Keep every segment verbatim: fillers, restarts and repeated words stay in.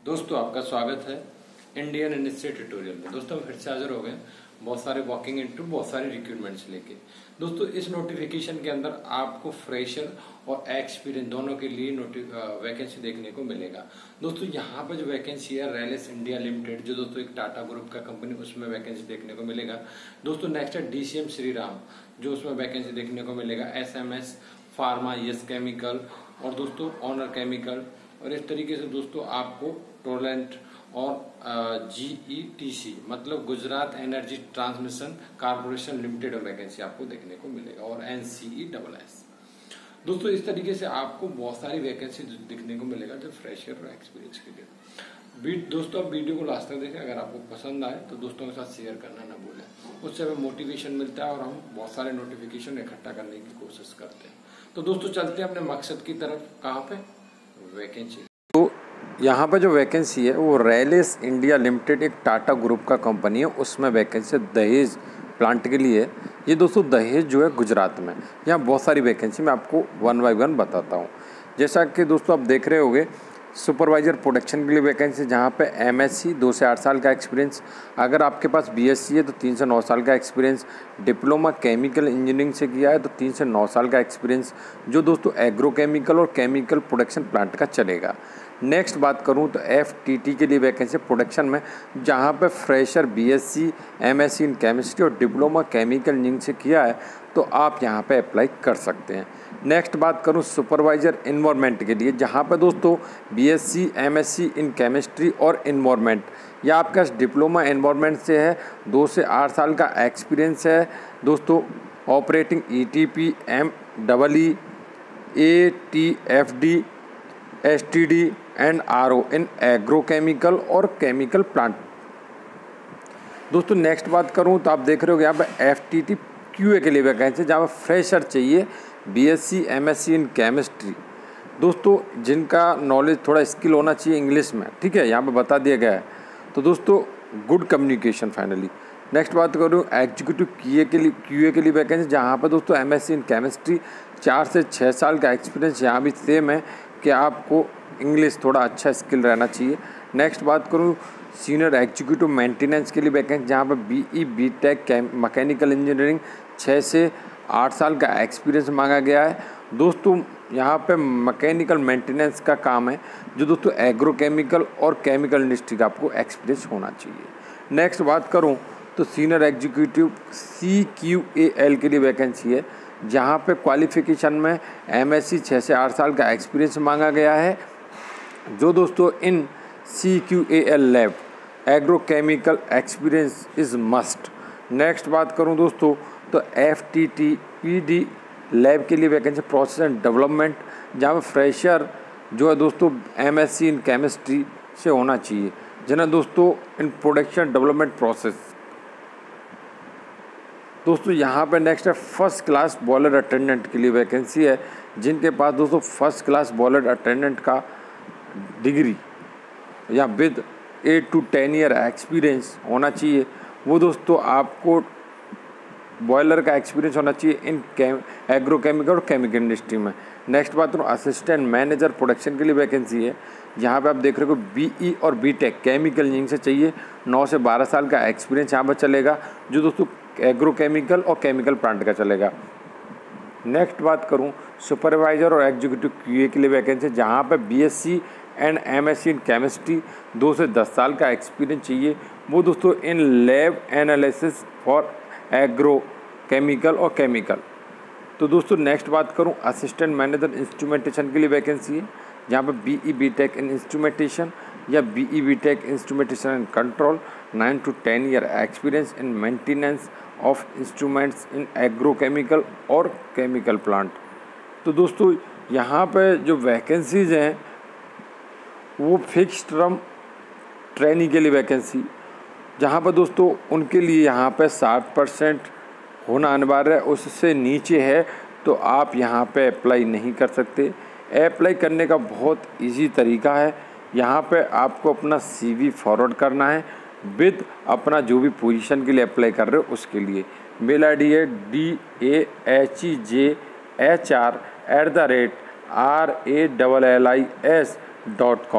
दोस्तों आपका स्वागत है इंडियन इंडस्ट्री ट्यूटोरियल में। दोस्तों हम फिर से हाजिर हो गए बहुत सारे वॉकिंग इंटरव्यू बहुत सारे रिक्रूटमेंट्स लेके। दोस्तों इस नोटिफिकेशन के अंदर आपको फ्रेशर और एक्सपीरियंस दोनों के लिए वैकेंसी देखने को मिलेगा। दोस्तों यहाँ पर जो वैकेंसी है रैलिस इंडिया लिमिटेड, जो दोस्तों एक टाटा ग्रुप का कंपनी, उसमें वैकेंसी देखने को मिलेगा। दोस्तों नेक्स्ट है डीसीएम श्रीराम, जो उसमें वैकेंसी देखने को मिलेगा। एसएमएस फार्मा, यस केमिकल और दोस्तों ऑनर केमिकल, और इस तरीके से दोस्तों आपको टोरेंट और जीईटीसी मतलब Gujarat energy transmission corporation limited में वैकेंसी आपको देखने को मिलेगा, और एनसीई डबल एस। दोस्तों इस तरीके से आपको बहुत सारी वैकेंसी दिखने को मिलेगा जो फ्रेशर और एक्सपीरियंस के लिए। दोस्तों आप वीडियो को लास्ट तक देखें। अगर आपको पसंद आए तो दोस्तों के साथ शेयर करना ना भूलें, उससे हमें मोटिवेशन मिलता है और हम बहुत सारे नोटिफिकेशन इकट्ठा करने की कोशिश करते हैं। तो दोस्तों चलते हैं अपने मकसद की तरफ। कहाँ पे वैकेंसी, तो यहाँ पर जो वैकेंसी है वो रैलिस इंडिया लिमिटेड एक टाटा ग्रुप का कंपनी है, उसमें वैकेंसी दहेज प्लांट के लिए है। ये दोस्तों दहेज जो है गुजरात में, यहाँ बहुत सारी वैकेंसी मैं आपको वन बाय वन बताता हूँ। जैसा कि दोस्तों आप देख रहे होंगे सुपरवाइजर प्रोडक्शन के लिए वैकेंसी, जहाँ पे एमएससी दो से आठ साल का एक्सपीरियंस, अगर आपके पास बीएससी है तो तीन से नौ साल का एक्सपीरियंस, डिप्लोमा केमिकल इंजीनियरिंग से किया है तो तीन से नौ साल का एक्सपीरियंस, जो दोस्तों एग्रो केमिकल और केमिकल प्रोडक्शन प्लांट का चलेगा। नेक्स्ट बात करूं तो एफटीटी के लिए वैकेंसी प्रोडक्शन में, जहां पे fresher BSc MSc in chemistry और डिप्लोमा केमिकल इंजीनियरिंग से किया है तो आप यहां पे अप्लाई कर सकते हैं। नेक्स्ट बात करूं सुपरवाइजर इन्वायरमेंट के लिए, जहां पे दोस्तों बीएससी एमएससी इन केमिस्ट्री और इन्वायरमेंट, या आपका डिप्लोमा इन्वायरमेंट से है, दो से आठ साल का एक्सपीरियंस है दोस्तों, operating ETP M double E A T F D S T D and R O in agro chemical और केमिकल प्लांट। दोस्तों नेक्स्ट बात करूं तो आप देख रहे हो यहाँ पर F T T Q A के लिए वैकेंसी, जहाँ पर फ्रेशर चाहिए बीएससी एमएससी इन केमिस्ट्री, दोस्तों जिनका नॉलेज थोड़ा स्किल होना चाहिए इंग्लिश में, ठीक है, यहाँ पे बता दिया गया है। तो दोस्तों गुड कम्युनिकेशन फाइनली। नेक्स्ट बात करूँ एग्जीक्यूटिव क्यूए के लिए क्यूए के लिए वैकेंसी, जहाँ पर दोस्तों एमएससी इन केमिस्ट्री, चार से छः साल का एक्सपीरियंस, यहाँ भी सेम है कि आपको इंग्लिश थोड़ा अच्छा स्किल रहना चाहिए। नेक्स्ट बात करूँ सीनियर एग्जीक्यूटिव मेंटेनेंस के लिए वैकेंसी, जहाँ पर बीई बीटेक मैकेनिकल इंजीनियरिंग, छः से आठ साल का एक्सपीरियंस मांगा गया है। दोस्तों यहाँ पे मैकेनिकल मेंटेनेंस का काम है, जो दोस्तों एग्रो केमिकल और केमिकल इंडस्ट्री का आपको एक्सपीरियंस होना चाहिए। नेक्स्ट बात करूँ तो senior executive C Q A L के लिए वैकेंसी है, जहाँ पे क्वालिफिकेशन में एमएससी छः से आठ साल का एक्सपीरियंस मांगा गया है, जो दोस्तों in C Q A L lab agro chemical experience is must. Next बात करूँ दोस्तों तो F T T P D lab के लिए वैकेंसी प्रोसेस एंड डेवलपमेंट, जहाँ पे फ्रेशर जो है दोस्तों एमएससी इन केमिस्ट्री से होना चाहिए, जिन्हें दोस्तों इन प्रोडक्शन डेवलपमेंट प्रोसेस। दोस्तों यहाँ पे नेक्स्ट है फर्स्ट क्लास बॉयलर अटेंडेंट के लिए वैकेंसी है, जिनके पास दोस्तों फर्स्ट क्लास बॉयलर अटेंडेंट का डिग्री या with eight to ten year experience होना चाहिए। वो दोस्तों आपको बॉयलर का एक्सपीरियंस होना चाहिए इन एग्रो केमिकल और केमिकल इंडस्ट्री में। नेक्स्ट बात करूँ असिस्टेंट मैनेजर प्रोडक्शन के लिए वैकेंसी है, यहाँ पे आप देख रहे हो बीई और बीटेक केमिकल इंजीनियरिंग से चाहिए, नौ से बारह साल का एक्सपीरियंस यहाँ पर चलेगा, जो दोस्तों एग्रो केमिकल और केमिकल प्लांट का चलेगा। नेक्स्ट बात करूँ सुपरवाइजर और एग्जीक्यूटिव क्यूए के लिए वैकेंसी, जहाँ पर BSc and MSc in chemistry, दो से दस साल का एक्सपीरियंस चाहिए, वो दोस्तों in lab analysis for agro chemical और केमिकल। तो दोस्तों नेक्स्ट बात करूं असिस्टेंट मैनेजर इंस्ट्रूमेंटेशन के लिए वैकेंसी है, जहां पर बीई बीटेक इन इंस्ट्रूमेंटेशन या BE BTech instrumentation and control, nine to ten year experience in maintenance of instruments in agro chemical और केमिकल प्लांट। तो दोस्तों यहाँ पे जो वैकेंसीज हैं वो फिक्स टर्म ट्रेनी के लिए वैकेंसी, जहाँ पर दोस्तों उनके लिए यहाँ पे साठ परसेंट होना अनिवार्य है, उससे नीचे है तो आप यहाँ पे अप्लाई नहीं कर सकते। अप्लाई करने का बहुत इजी तरीका है, यहाँ पे आपको अपना सीवी फॉरवर्ड करना है विद अपना जो भी पोजीशन के लिए अप्लाई कर रहे हो उसके लिए। मेल आई डी है D A H E J H R at the rate R A double L I S dot com.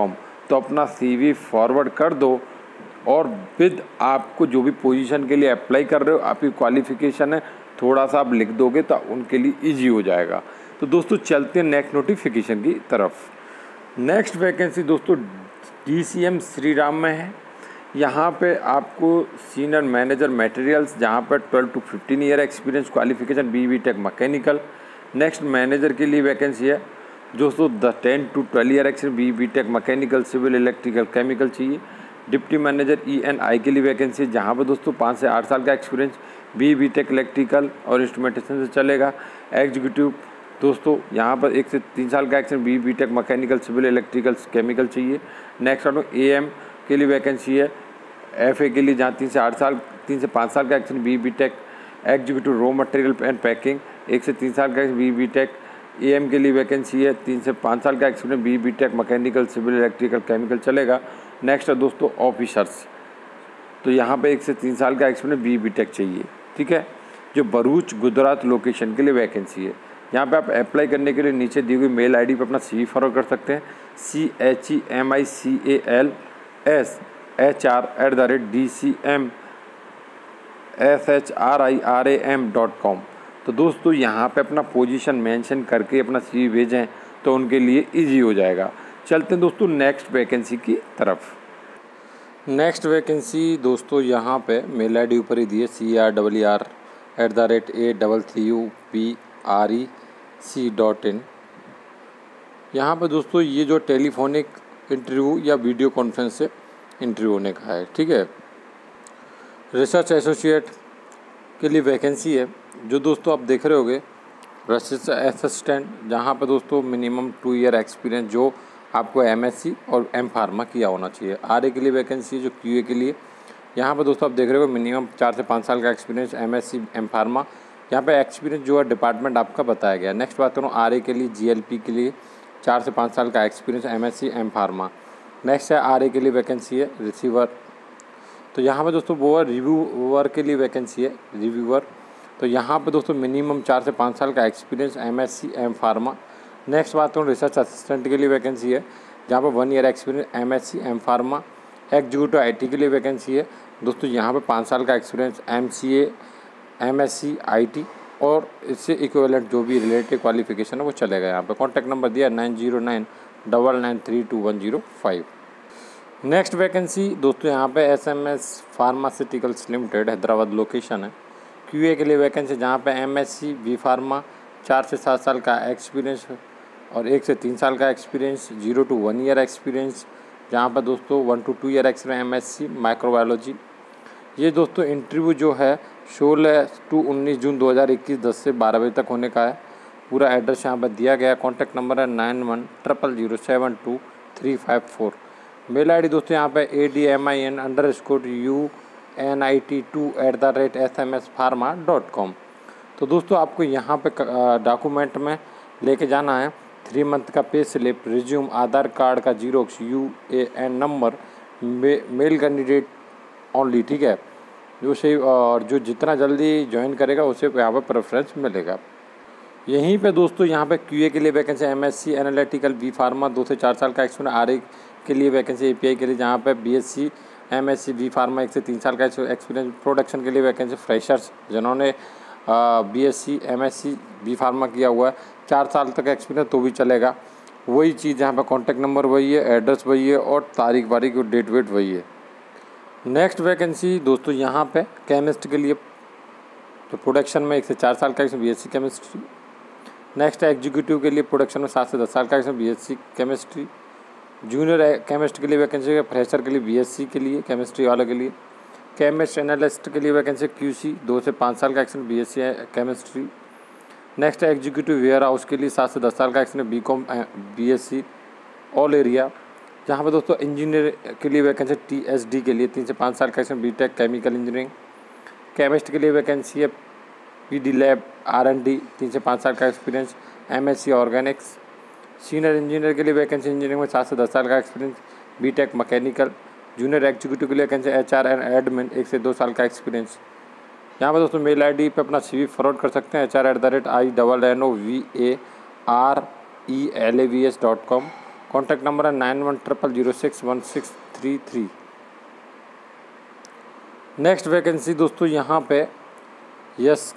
तो अपना सीवी फॉरवर्ड कर दो और विद आपको जो भी पोजीशन के लिए अप्लाई कर रहे हो आपकी क्वालिफ़िकेशन है थोड़ा सा आप लिख दोगे तो उनके लिए ईजी हो जाएगा। तो दोस्तों चलते हैं नेक्स्ट नोटिफिकेशन की तरफ। नेक्स्ट वैकेंसी दोस्तों D C M Shri Ram में है। यहाँ पे आपको सीनियर मैनेजर मटेरियल्स जहाँ पर twelve to fifteen year experience qualification B B take mechanical. Next manager के लिए वैकेंसी है दोस्तों the ten to twelve year experience B B take mechanical civil electrical chemical चाहिए। Deputy manager E N I के लिए vacancy है जहाँ पर दोस्तों पाँच से आठ साल का experience B BTech electrical और इंस्ट्रूमेंटेशन से चलेगा। एग्जीक्यूटिव दोस्तों यहाँ पर एक से तीन साल का experience B B take mechanical civil electrical chemical चाहिए। नेक्स्ट ऑटो ए एम के लिए वैकेंसी है। एफ ए के लिए जहाँ तीन से आठ साल तीन से पाँच साल का experience B BTech executive raw material and packing एक से तीन साल का B BTech. A M के लिए वैकेंसी है तीन से पाँच साल का experience B B take mechanical civil electrical chemical चलेगा। नेक्स्ट है दोस्तों ऑफिसर्स, तो यहाँ पे एक से तीन साल का एक्सपीरियंस बी बी टेक चाहिए, ठीक है। जो भरूच गुजरात लोकेशन के लिए वैकेंसी है। यहाँ पे आप अप्लाई करने के लिए नीचे दी हुई मेल आईडी पे अपना सी फॉरवर्ड कर सकते हैं C H E M I C A L S H R at the rate D C M S H R I R A M dot com. तो दोस्तों यहाँ पे अपना पोजीशन मेंशन करके अपना सी भेजें तो उनके लिए इजी हो जाएगा। चलते हैं दोस्तों नेक्स्ट वैकेंसी की तरफ। नेक्स्ट वैकेंसी दोस्तों यहाँ पे मेल आई डी ऊपर ही दी है C R double R at the rate A double three U P R E C dot in. यहाँ पर दोस्तों ये जो टेलीफोनिक इंटरव्यू या वीडियो कॉन्फ्रेंस से इंटरव्यू होने का है, ठीक है। रिसर्च एसोसिएट के लिए वैकेंसी है जो दोस्तों आप देख रहे होगे रिसर्च असिस्टेंट, जहाँ पर दोस्तों मिनिमम टू ईयर एक्सपीरियंस जो आपको एम एस सी और एम फार्मा किया होना चाहिए। आर ए के लिए वैकेंसी है जो क्यू ए के लिए। यहाँ पर दोस्तों आप देख रहे हो मिनिमम चार से पाँच साल का experience M S C M pharma. यहाँ पे एक्सपीरियंस जो है डिपार्टमेंट आपका बताया गया। नेक्स्ट बात करूँ आर ए के लिए जी एल पी के लिए चार से पाँच साल का experience M S C M pharma. Next है आर ए के लिए वैकेंसी है रिसीवर, तो यहाँ पे दोस्तों वो रिव्यूअर के लिए वैकेंसी है रिव्यूअर। तो यहाँ पे दोस्तों मिनिमम चार से पाँच साल का experience M S C M pharma. Next बात करूँ रिसर्च असिस्टेंट के लिए वैकेंसी है जहाँ पर one year experience M S C M pharma. Executive I T के लिए वैकेंसी है दोस्तों यहाँ पे पाँच साल का experience M C A M S C I T और इससे इक्विवेलेंट जो भी रिलेटेड क्वालिफिकेशन है वो चलेगा। यहाँ पे कॉन्टैक्ट नंबर दिया nine zero nine double nine three two one zero five. Next vacancy दोस्तों यहाँ पे S M S pharmaceuticals limited Hyderabad location है। क्यू ए के लिए वैकेंसी जहाँ पे M S C B pharma चार से सात साल का एक्सपीरियंस और एक से तीन साल का experience zero to one year experience जहाँ पर दोस्तों one to two year experience M S C microbiology. ये दोस्तों इंटरव्यू जो है सोलह टू उन्नीस जून दो हज़ार इक्कीस दस से बारह बजे तक होने का है। पूरा एड्रेस यहाँ पर दिया गया है। कॉन्टैक्ट नंबर है nine one triple zero seven two three five four. Mail ID डी दोस्तों यहाँ पे A D M I N underscore U N I T two at the rate S M S pharma dot com. तो दोस्तों आपको यहाँ पे document में लेके जाना है थ्री मंथ का pay slip, resume, Aadhaar card का xerox, U A N number, may, male candidate only, ठीक है। जो सही और जो जितना जल्दी ज्वाइन करेगा उसे यहाँ पर प्रेफरेंस मिलेगा। यहीं पे दोस्तों यहाँ पे क्यूए के लिए vacancy M S C analytical B pharma दो से चार साल का एक्सपीरियंस। आर ए के लिए वैकेंसी ए पी आई के लिए जहाँ पे B S C M S C B pharma एक से तीन साल का एक्सपीरियंस। प्रोडक्शन के लिए वैकेंसी फ्रेशर्स जिन्होंने B S C M S C B pharma किया हुआ है चार साल तक एक्सपीरियंस तो भी चलेगा। वही चीज़ यहाँ पर कॉन्टैक्ट नंबर वही है, एड्रेस वही है और तारीख वारीख और डेट वेट वही है। नेक्स्ट वैकेंसी दोस्तों यहाँ पे केमिस्ट के लिए तो प्रोडक्शन में एक से चार साल का B S C chemistry. Next executive के लिए प्रोडक्शन में सात से दस साल का B S C chemistry. Junior chemist के लिए वैकेंसी है, फ्रेशर के लिए बी एस सी के लिए केमिस्ट्री वालों के लिए। केमिस्ट एनालिस्ट के लिए वैकेंसी क्यू सी दो से पाँच साल का experience B S C chemistry. Next executive warehouse के लिए सात से दस साल का experience B com B S C all area. जहाँ पर दोस्तों इंजीनियर के लिए वैकेंसी टी एस डी के लिए तीन से पाँच साल का experience B tech chemical engineering. Chemist के लिए वैकेंसी है P D lab R N D तीन से पाँच साल का experience M S C organics. Senior engineer के लिए वैकेंसी इंजीनियरिंग में सात से दस साल का experience B take mechanical. Junior executive के लिए vacancy H R and admin एक से दो साल का एक्सपीरियंस। यहाँ पर दोस्तों मेल आई डी पे अपना सी वी फॉरवर्ड कर सकते हैं H R at the rate I double N O V A R E L A V S dot com. Contact number है nine one triple zero six one six three three. Next vacancy दोस्तों यहाँ पे yes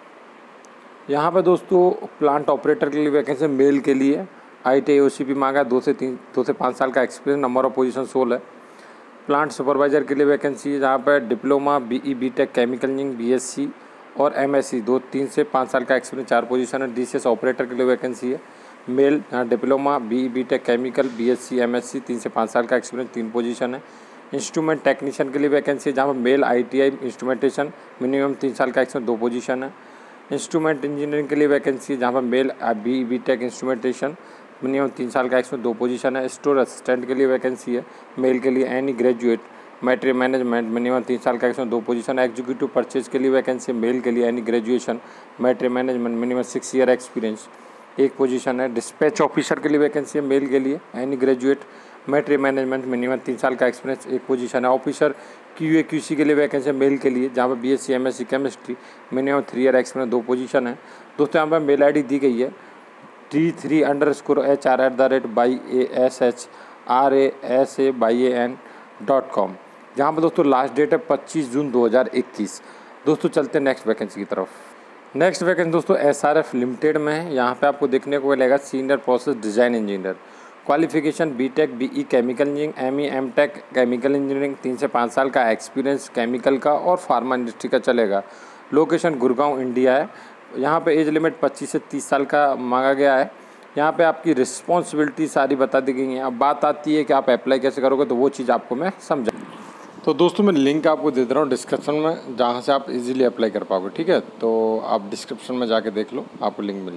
यहाँ पे दोस्तों plant operator के लिए vacancy, mail के लिए आई टी आई ओ सी पी मांगा है, दो से तीन दो से पाँच साल का एक्सपीरियंस, नंबर ऑफ पोजीशन सोलह है। प्लांट सुपरवाइजर के लिए वैकेंसी है जहाँ पर diploma B E B tech chemical engineering B S C और एम एस सी दो तीन से पाँच साल का एक्सपीरियंस, चार पोजीशन है। डी सी एस ऑपरेटर के लिए वैकेंसी है, मेल यहाँ diploma B E B tech chemical B S C M S C तीन से पाँच साल का एक्सपीरियंस, तीन पोजीशन है। इंस्ट्रूमेंट टेक्नीशियन के लिए वैकेंसी है जहाँ पर male I T I instrumentation minimum तीन साल का एक्सपीरियंस, दो पोजीशन है। इंस्ट्रूमेंट इंजीनियरिंग के लिए वैकेंसी है जहाँ पर male B E B tech instrumentation minimum तीन साल का एक्सपीरियंस, दो पोजीशन है। स्टोर असिस्टेंट के लिए वैकेंसी है, मेल के लिए any graduate material management minimum तीन साल का एक्सपीरियंस, दो पोजीशन है। एग्जीक्यूटिव परचेज के लिए वैकेंसी है, मेल के लिए any graduation material management minimum six year experience, एक पोजीशन है। डिस्पैच ऑफिसर के लिए वैकेंसी है, मेल के लिए any graduate material management minimum तीन साल का एक्सपीरियंस, एक पोजीशन है। Officer Q A Q C के लिए वैकेंसी है, मेल के लिए जहाँ पर B S C M S C chemistry minimum three year experience, दो पोजीशन है। दोस्तों यहाँ पर मेल आई डी दी गई है T three underscore H R at the rate by A S H R A S A by A N dot com, जहाँ पर दोस्तों लास्ट डेट है पच्चीस जून दो हज़ार इक्कीस। दोस्तों चलते हैं नेक्स्ट वैकेंसी की तरफ। नेक्स्ट वैकेंसी दोस्तों एस आर एफ लिमिटेड में है। यहाँ पे आपको देखने को मिलेगा senior process design engineer, qualification B tech B E chemical engineering M E M tech chemical engineering, तीन से पाँच साल का एक्सपीरियंस केमिकल का और फार्मा इंडस्ट्री का चलेगा। लोकेशन गुड़गांव इंडिया है। यहाँ पे एज लिमिट पच्चीस से तीस साल का मांगा गया है। यहाँ पे आपकी रिस्पॉन्सिबिलिटी सारी बता दी गई हैं। अब बात आती है कि आप अप्लाई कैसे करोगे, तो वो चीज़ आपको मैं समझा। तो दोस्तों मैं लिंक आपको दे दे रहा हूँ डिस्क्रिप्शन में, जहाँ से आप इजीली अप्लाई कर पाओगे, ठीक है। तो आप डिस्क्रिप्शन में जाके देख लो, आपको लिंक मिल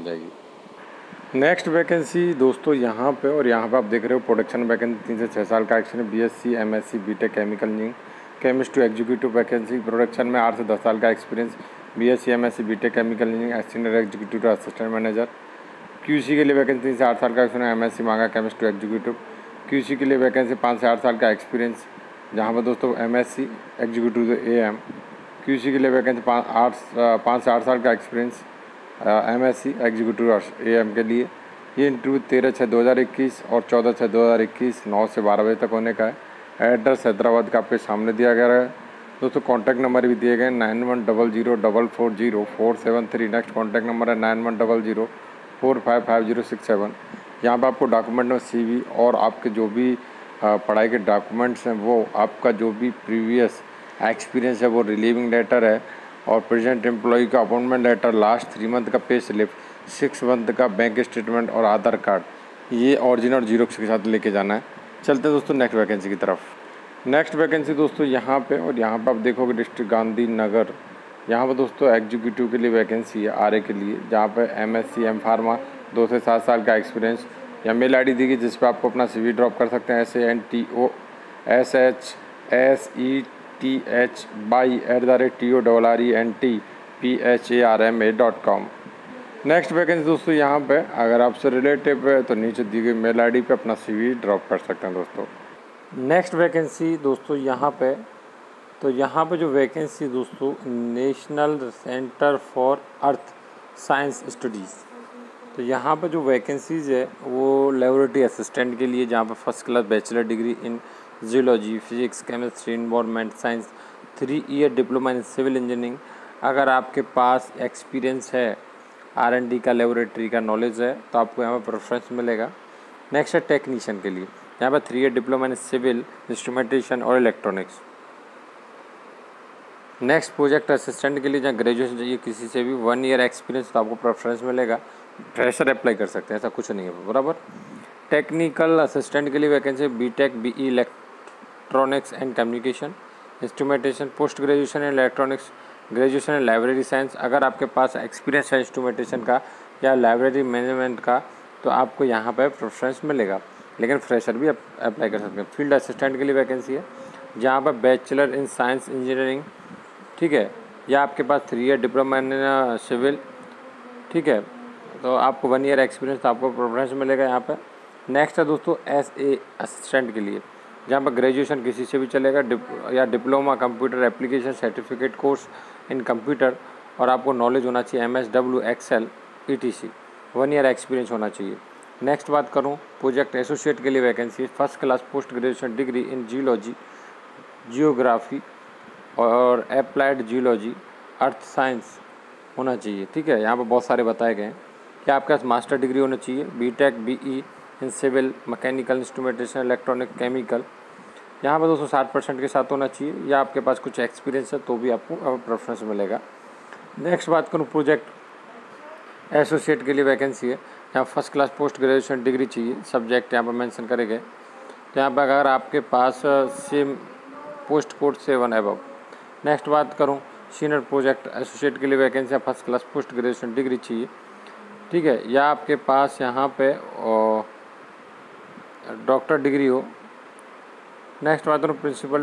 जाएगी। नेक्स्ट वैकेंसी दोस्तों यहाँ पे, और यहाँ पे आप देख रहे हो प्रोडक्शन वैकेंसी, तीन से छः साल का experience, B S C M S C B tech chemical engineering, chemist to executive vacancy, production में आठ से दस साल का experience, B S C M S C B tech chemical engineering, senior executive assistant manager. Q C के लिए vacancy तीन से आठ साल का एक्सपीरियंस, एम एस सी मांगा chemist to executive. Q C के लिए वैकेंसी पाँच से आठ साल का एक्सपीरियंस, जहाँ पर दोस्तों M S C executive A M. Q C के लिए वैकेंसी पाँच आठ पाँच से आठ साल का experience, M S C executive A M के लिए। ये इंटरव्यू तेरह छः दो हज़ार इक्कीस और चौदह छः दो हज़ार इक्कीस नौ से बारह बजे तक होने का है। एड्रेस हैदराबाद का आपके सामने दिया गया है दोस्तों। कॉन्टैक्ट नंबर भी दिए गए nine one double zero double four zero four seven three. Next contact number है nine one double zero four five five zero six seven. यहाँ पर आपको डॉक्यूमेंट में सी वी और आपके जो भी पढ़ाई के डॉक्यूमेंट्स हैं, वो आपका जो भी प्रीवियस एक्सपीरियंस है, वो रिलीविंग लेटर है और प्रेजेंट एम्प्लॉय का appointment letter, last three month का पे स्लिप, सिक्स मंथ का बैंक स्टेटमेंट और आधार कार्ड, ये ओरिजिनल जीरोक्स के साथ लेके जाना है। चलते हैं दोस्तों नेक्स्ट वैकेंसी की तरफ। नेक्स्ट वैकेंसी दोस्तों यहाँ पे, और यहाँ पे आप देखोगे डिस्ट्रिक्ट गांधी नगर, यहाँ पर दोस्तों एग्जीक्यूटिव के लिए वैकेंसी है आर ए के लिए, जहाँ पे M S C M pharma, दो से सात साल का एक्सपीरियंस। या मेल आई डी दी गई जिस पर आपको अपना सी वी ड्रॉप कर सकते हैं, S A N T O S H S E T H by at the rate T O double R E N T P H A R M A dot com. Next vacancy दोस्तों यहाँ पे अगर आपसे relative है तो नीचे दी गई mail ID D पे अपना सी वी ड्रॉप कर सकते हैं दोस्तों। नेक्स्ट वैकेंसी दोस्तों यहाँ पे, तो यहाँ पे जो वैकेंसी दोस्तों national centre for earth science studies, तो यहाँ पे जो वैकेंसीज़ है वो लेबोरेटरी असिस्टेंट के लिए, जहाँ पे first class bachelor degree in geology, physics, chemistry, environment science, three year diploma in civil engineering. अगर आपके पास एक्सपीरियंस है आर एंड डी का, लेबोरेटरी का नॉलेज है, तो आपको यहाँ पर प्रेफरेंस मिलेगा। नेक्स्ट है टेक्नीशियन के लिए, यहाँ पर three year diploma in civil instrumentation और इलेक्ट्रॉनिक्स। नेक्स्ट प्रोजेक्ट असिस्टेंट के लिए जहाँ ग्रेजुएशन चाहिए किसी से भी, वन ईयर एक्सपीरियंस, तो आपको प्रेफरेंस मिलेगा। फ्रेशर अप्लाई कर सकते हैं, ऐसा कुछ नहीं है बराबर। टेक्निकल असिस्टेंट के लिए vacancy B tech B E electronics and communication, instrumentation, post graduation in electronics, graduation in library science. अगर आपके पास एक्सपीरियंस है इंस्ट्रूमेंटेशन का या लाइब्रेरी मैनेजमेंट का, तो आपको यहाँ पर प्रेफरेंस मिलेगा, लेकिन फ्रेशर भी अप्लाई कर सकते हैं। फील्ड असिस्टेंट के लिए वैकेंसी है, जहाँ पर बैचलर इन साइंस इंजीनियरिंग, ठीक है, या आपके पास three year diploma in civil, ठीक है, तो आपको वन ईयर एक्सपीरियंस, तो आपको प्रेफरेंस मिलेगा यहाँ पे। नेक्स्ट है दोस्तों एस ए असिस्टेंट के लिए, जहाँ पर ग्रेजुएशन किसी से भी चलेगा, डिप, या diploma computer application certificate course in computer, और आपको नॉलेज होना चाहिए M S W excel E T C, one year experience होना चाहिए। नेक्स्ट बात करूँ प्रोजेक्ट एसोसिएट के लिए वैकेंसी है, first class post graduation degree in geology, geography और अप्लाइड जियोलॉजी, अर्थ साइंस होना चाहिए। ठीक है, यहाँ पर बहुत सारे बताए गए हैं कि आपके पास मास्टर डिग्री होना चाहिए, B tech B E in civil, mechanical, instrumentation, electronic, chemical, यहाँ पर दोस्तों साठ परसेंट के साथ होना चाहिए, या आपके पास कुछ एक्सपीरियंस है तो भी आपको प्रेफरेंस मिलेगा। नेक्स्ट बात करूँ प्रोजेक्ट एसोसिएट के लिए वैकेंसी है, यहाँ first class post graduation degree चाहिए, सब्जेक्ट यहाँ पर मेंशन करे गए। तो यहाँ पर अगर आपके पास same post code seven above. Next बात करूँ सीनियर प्रोजेक्ट एसोसिएट के लिए वैकेंसी है, first class post graduation degree चाहिए। ठीक है, या आपके पास यहाँ पे डॉक्टर डिग्री हो। नेक्स्ट बात करूँ प्रिंसिपल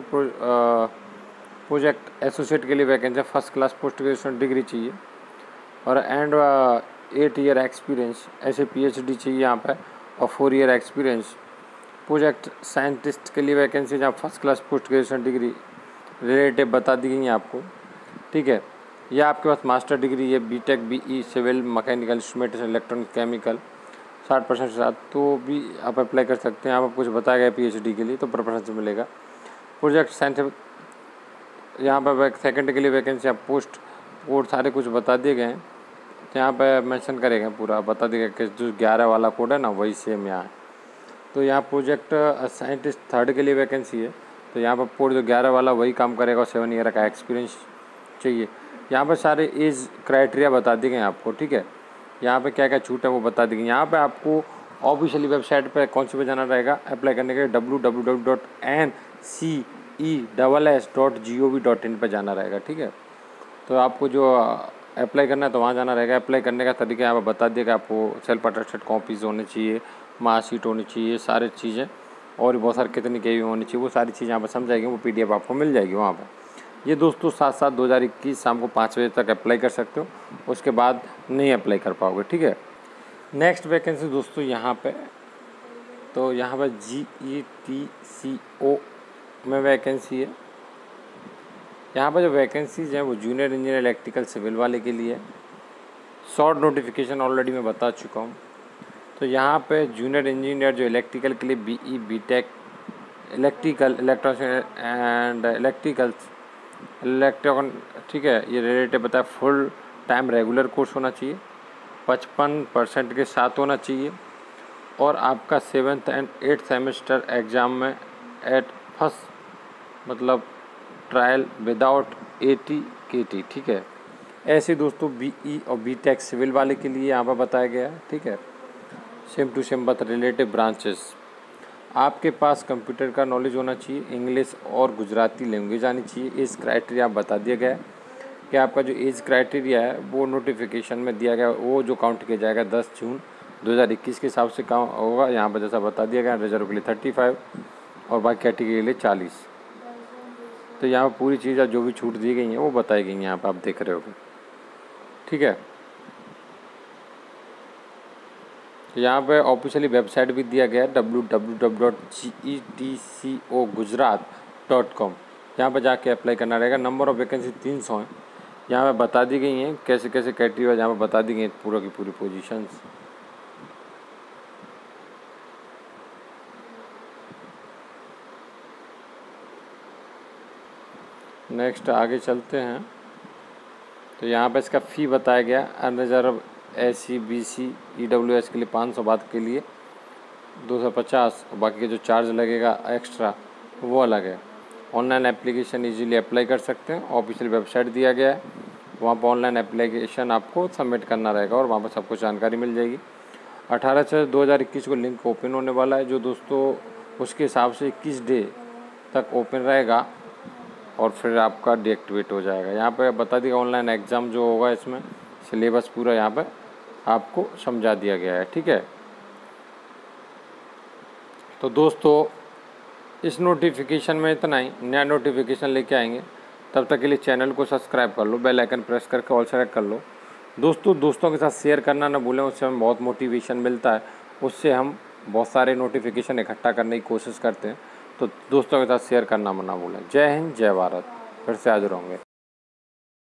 प्रोजेक्ट एसोसिएट के लिए वैकेंसी है, first class post graduation degree चाहिए और एंड एट ईयर एक्सपीरियंस, ऐसे पीएचडी चाहिए यहाँ पे और four year experience. Project scientist के लिए वैकेंसी जहाँ first class post graduation degree relative बता दी गई है आपको। ठीक है, या आपके पास मास्टर डिग्री है, B tech B E civil, mechanical, instrumentation, electronic, chemical, साठ परसेंट के साथ, तो भी आप अप्लाई कर सकते हैं। आप कुछ बताया गया पीएचडी के लिए तो प्रेफरेंस मिलेगा। प्रोजेक्ट साइंटिफिक यहाँ पर सेकंड के लिए वैकेंसी आप पोस्ट कोड सारे कुछ बता दिए गए हैं, तो यहाँ पर मेंशन करेंगे पूरा बता दिए गए कि जो ग्यारह वाला कोड है ना वही सेम यहाँ है। तो यहाँ प्रोजेक्ट साइंटिस्ट थर्ड के लिए वैकेंसी है, तो यहाँ पर कोड जो ग्यारह वाला वही काम करेगा और सेवन ईयर का एक्सपीरियंस चाहिए। यहाँ पर सारे एज क्राइटेरिया बता दिए गए आपको। ठीक है, यहाँ पे क्या क्या छूट है वो बता दी गई। यहाँ पे आपको ऑफिशियली वेबसाइट पे कौन सी पे जाना रहेगा अप्लाई करने के लिए, W W W dot N C E double S dot G O V dot in पर जाना रहेगा। ठीक है, तो आपको जो अप्लाई करना है तो वहाँ जाना रहेगा। अप्लाई करने का तरीका यहाँ पर बता दिएगा आपको, सेल्फ अटेस्टेड कॉपीज़ होनी चाहिए, मार्कशीट होनी चाहिए, सारी चीज़ें और बहुत सारे कितनी के होनी चाहिए वो सारी चीज़ें यहाँ पर समझाएगी, वो पी डी एफ आपको मिल जाएगी वहाँ पर। ये दोस्तों सात सात दो हज़ार इक्कीस शाम को पाँच बजे तक अप्लाई कर सकते हो, उसके बाद नहीं अप्लाई कर पाओगे। ठीक है, नेक्स्ट वैकेंसी दोस्तों यहाँ पे, तो यहाँ पे जी ई टी सी ओ में वैकेंसी है। यहाँ पर जो वैकेंसीज हैं वो जूनियर इंजीनियर इलेक्ट्रिकल सिविल वाले के लिए। शॉर्ट नोटिफिकेशन ऑलरेडी मैं बता चुका हूँ। तो यहाँ पे जूनियर इंजीनियर जो इलेक्ट्रिकल के लिए B E B tech electrical electronics and electricals electron, ठीक है, ये रिलेटेड बताया। फुल टाइम रेगुलर कोर्स होना चाहिए, पचपन परसेंट के साथ होना चाहिए और आपका seventh and eighth semester exam में एट फर्स्ट मतलब trial without A T K T. ठीक है, ऐसे दोस्तों बीई और बीटेक सिविल वाले के लिए यहाँ पर बताया गया है। ठीक है, same to same but relative branches. आपके पास कंप्यूटर का नॉलेज होना चाहिए, इंग्लिश और गुजराती लैंग्वेज आनी चाहिए। एज क्राइटेरिया बता दिया गया है कि आपका जो एज क्राइटेरिया है वो नोटिफिकेशन में दिया गया, वो जो काउंट किया जाएगा दस जून दो हज़ार इक्कीस के हिसाब से काउंट होगा। यहाँ पर जैसा बता दिया गया, रिजर्व के लिए थर्टी फाइव और बाकी कैटेगरी के लिए चालीस। तो यहाँ पर पूरी चीज़ें जो भी छूट दी गई हैं वो बताई गई हैं, यहाँ पर आप देख रहे होगे। ठीक है, यहाँ पे ऑफिशियली वेबसाइट भी दिया गया है W W W dot G E T C O Gujarat dot com. यहाँ पर जाके अप्लाई करना रहेगा। नंबर ऑफ वैकेंसी तीन सौ हैं, यहाँ पे बता दी गई हैं कैसे कैसे कैटेगरी, यहाँ पर बता दी गई हैं पूरा की पूरी पोजीशंस। नेक्स्ट आगे चलते हैं, तो यहाँ पे इसका फ़ी बताया गया। Unreserve S C B C E W S के लिए पाँच सौ, बात के लिए दो सौ पचास और बाकी के जो चार्ज लगेगा एक्स्ट्रा वो अलग है। ऑनलाइन एप्लीकेशन इजीली अप्लाई कर सकते हैं, ऑफिशियल वेबसाइट दिया गया है, वहाँ पर ऑनलाइन एप्लीकेशन आपको सबमिट करना रहेगा और वहाँ पर सब कुछ जानकारी मिल जाएगी। अठारह छः दो हज़ार इक्कीस को लिंक ओपन होने वाला है, जो दोस्तों उसके हिसाब से इक्कीस डे तक ओपन रहेगा और फिर आपका डीएक्टिवेट हो जाएगा। यहाँ पे बता दिया ऑनलाइन एग्ज़ाम जो होगा, इसमें सिलेबस पूरा यहाँ पे आपको समझा दिया गया है। ठीक है, तो दोस्तों इस नोटिफिकेशन में इतना ही। नया नोटिफिकेशन लेके आएंगे, तब तक के लिए चैनल को सब्सक्राइब कर लो, बेल आइकन प्रेस करके ऑल सेलेक्ट कर लो। दोस्तों दोस्तों के साथ शेयर करना ना भूलें, उससे हमें बहुत मोटिवेशन मिलता है, उससे हम बहुत सारे नोटिफिकेशन इकट्ठा करने की कोशिश करते हैं। तो दोस्तों के साथ शेयर करना ना भूलें। जय हिंद, जय भारत। फिर से हाजिर होंगे।